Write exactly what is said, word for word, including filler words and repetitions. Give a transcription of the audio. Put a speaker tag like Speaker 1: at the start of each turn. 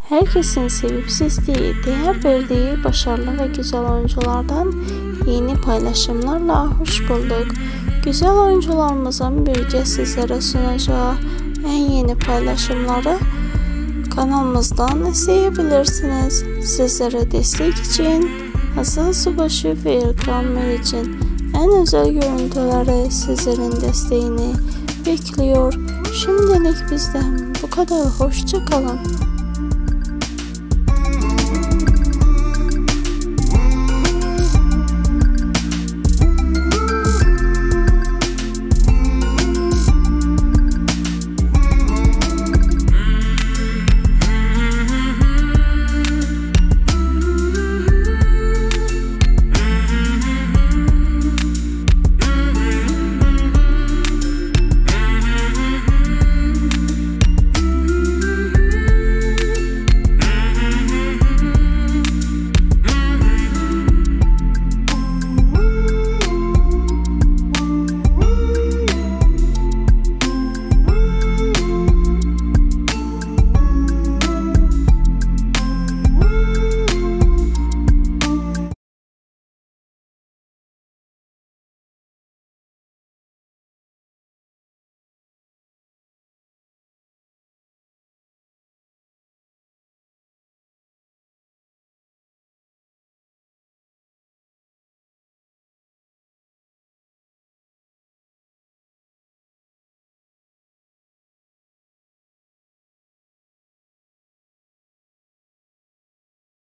Speaker 1: Herkesin sevip sevdiği, değer verdiği başarılı ve güzel oyunculardan yeni paylaşımlarla hoş bulduk. Güzel oyuncularımızın birlikte sizlere sunacağı en yeni paylaşımları kanalımızdan izleyebilirsiniz. Sizlere destek için Hasan Subaşı ve Erkan Meriç'in en özel görüntüleri sizlerin desteğini bekliyor. Şimdilik bizden bu kadar. Hoşça kalın.